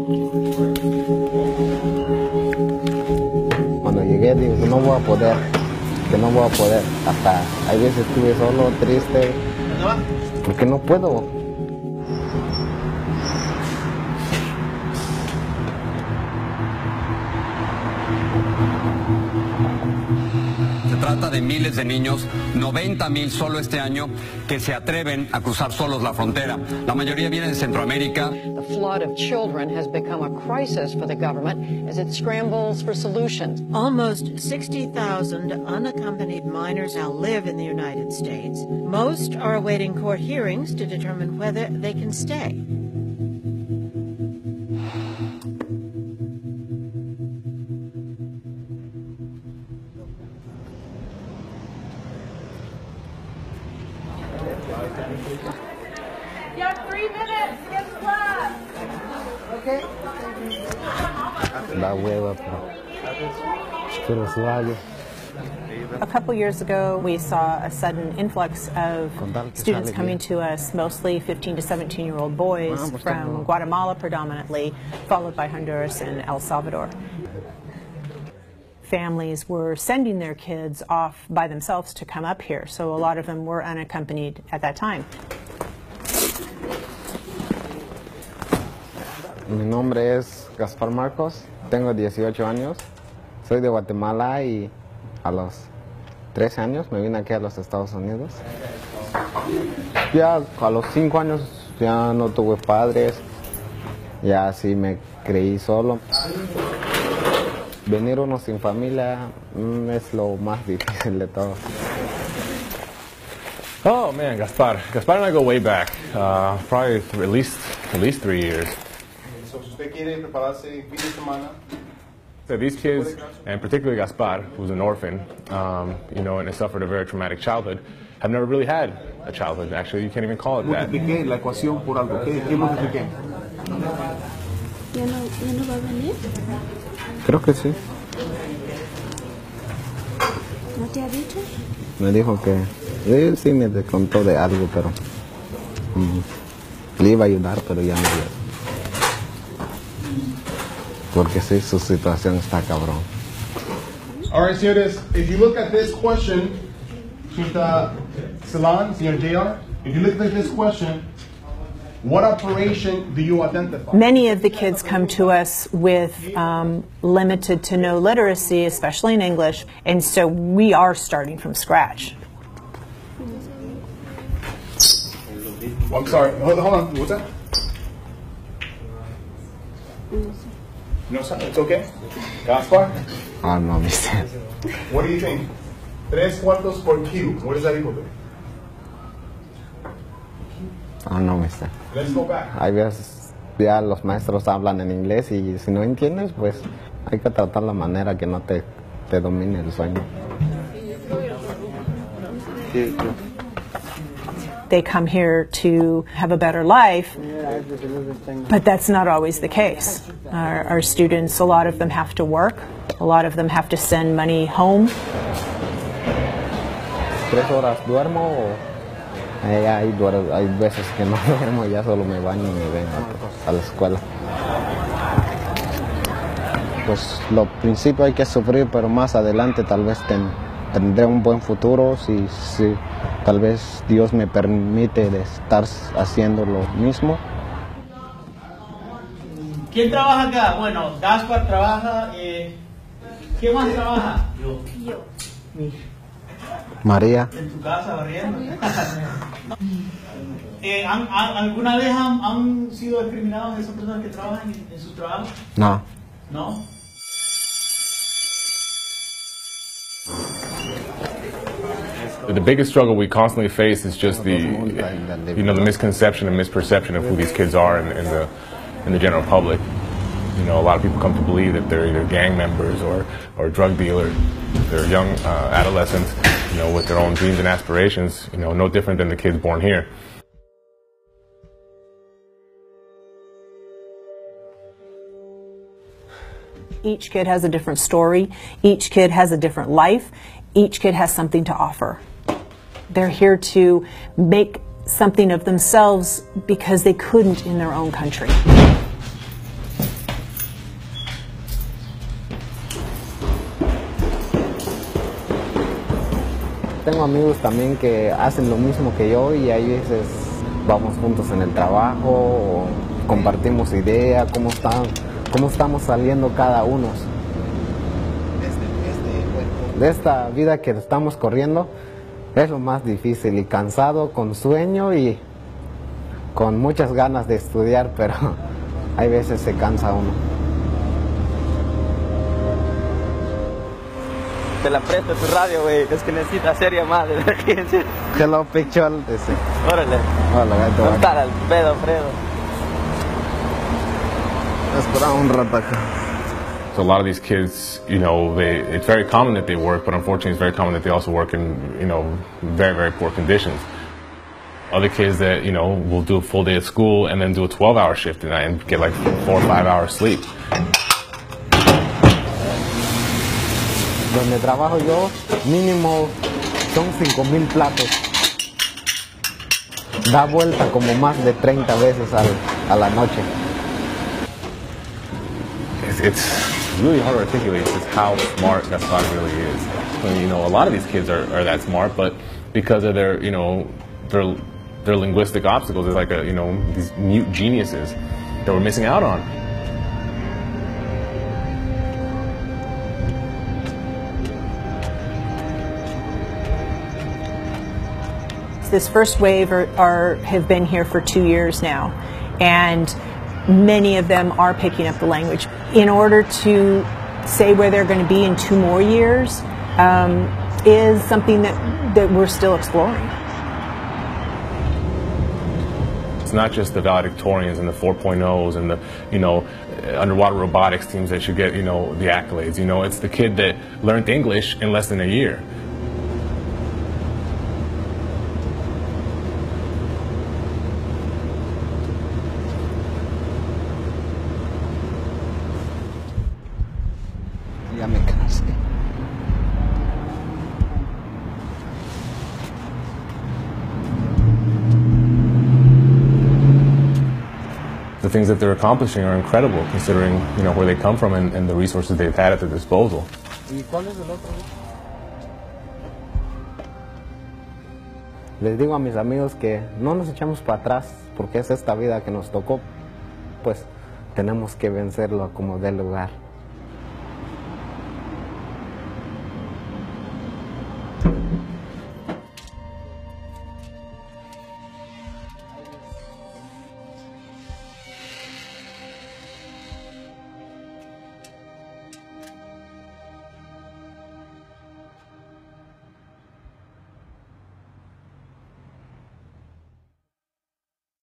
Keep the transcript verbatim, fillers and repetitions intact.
Cuando llegué digo que no voy a poder, que no voy a poder. Hasta hay veces estuve solo, triste, porque no puedo. Se trata de miles de niños, noventa mil solo este año, que se atreven a cruzar solos la frontera. La mayoría viene de Centroamérica. The flood of children has become a crisis for the government as it scrambles for solutions. Almost sixty thousand unaccompanied minors now live in the United States. Most are awaiting court hearings to determine whether they can stay. You have three minutes to get to class. Okay. Da hueva, pero suave. A couple years ago, we saw a sudden influx of students coming to us, mostly fifteen to seventeen-year-old boys from Guatemala predominantly, followed by Honduras and El Salvador. Families were sending their kids off by themselves to come up here, so a lot of them were unaccompanied at that time. Mi nombre es Gaspar Marcos, tengo dieciocho años, soy de Guatemala y a los trece años me vine aquí a los Estados Unidos. Ya a los cinco años ya no tuve padres, ya así me creí solo. Venir uno sin familia mm, es lo más difícil de todo. Oh man, Gaspar. Gaspar and I go way back, uh, probably th at least at least three years. So, si usted quiere prepararse fin de semana. So these kids, and particularly Gaspar, who's an orphan, um, you know, and has suffered a very traumatic childhood, have never really had a childhood. Actually, you can't even call it that. Multipliqué la ecuación por algo. ¿Qué, qué multipliqué? ¿Ya no, ya no va a venir? Creo que sí. ¿No te ha dicho? Me dijo que él sí me contó de algo, pero um, le iba a ayudar, pero ya no dio. Porque sí, su situación está cabrón. All right, señores, if you look at this question, señorita Celan, señor J R, if you look at this question, what operation do you identify? Many of the kids come to us with um, limited to no literacy, especially in English, and so we are starting from scratch. Oh, I'm sorry, hold, hold on, what's that? No, it's okay. Gaspar? Ah, no, mister. What do you think? Tres cuartos por Q. What does that equal to? Ah, no, mister. Let's go back. Hay veces ya los maestros hablan en inglés y si no entiendes, pues hay que tratar la manera que no te, te domine el sueño. They come here to have a better life, but that's not always the case. Our, our students, a lot of them have to work. A lot of them have to send money home. ¿Tres horas duermo o hay, hay, hay veces que no duermo, ya solo me baño y me vengo a la escuela? Pues lo principio hay que sufrir, pero más adelante tal vez ten, tendré un buen futuro si, si tal vez Dios me permite de estar haciendo lo mismo. ¿Quién trabaja acá? Bueno, Gaspar trabaja. Eh, ¿Quién más trabaja? Yo. Yo. María. En tu casa barriendo. eh, ¿han, han, ¿Alguna vez han, han sido discriminados esas personas que trabajan en, en sus trabajos? No. ¿No? The biggest struggle we constantly face is just the, you know, the misconception and misperception of who these kids are in, in the in the general public. You know, a lot of people come to believe that they're either gang members or or drug dealers. They're young uh, adolescents, you know, with their own dreams and aspirations. You know, no different than the kids born here. Each kid has a different story. Each kid has a different life. Each kid has something to offer. They're here to make something of themselves because they couldn't in their own country. tengo amigos también que hacen lo mismo que yo y hay veces vamos juntos en el trabajo o compartimos ideas, cómo, están, cómo estamos saliendo cada uno. De esta vida que estamos corriendo es lo más difícil y cansado, con sueño y con muchas ganas de estudiar, pero hay veces se cansa uno. Te la presto tu radio, güey, es que necesitas hacer llamadas de emergencia. Hello, picture. Ese. Órale. Hola, gato. ¿Dónde está el pedo, Fredo? Espera un rato acá. So a lot of these kids, you know, they, it's very common that they work, but unfortunately it's very common that they also work in, you know, very, very poor conditions. Other kids that, you know, will do a full day at school and then do a twelve hour shift at night and get like four or five hours sleep. Donde trabajo yo, mínimo son cinco mil platos. Da vuelta como más de treinta veces al, a la noche. It's, it's really hard to articulate just how smart Gaspar really is. And, you know, a lot of these kids are, are that smart, but because of their, you know, their, their linguistic obstacles, it's like a, you know, these mute geniuses that we're missing out on. This first wave are, are, have been here for two years now, and many of them are picking up the language. In order to say where they're going to be in two more years um, is something that, that we're still exploring. It's not just the valedictorians and the four point ohs and the, you know, underwater robotics teams that should get, you know, the accolades. You know, it's the kid that learned English in less than a year. Ya me cansé. The things that they're accomplishing are incredible, considering, you know, where they come from and, and the resources they've had at their disposal. ¿Y cuál es el otro? Les digo a mis amigos que no nos echamos para atrás, porque es esta vida que nos tocó, pues tenemos que vencerlo como dé lugar.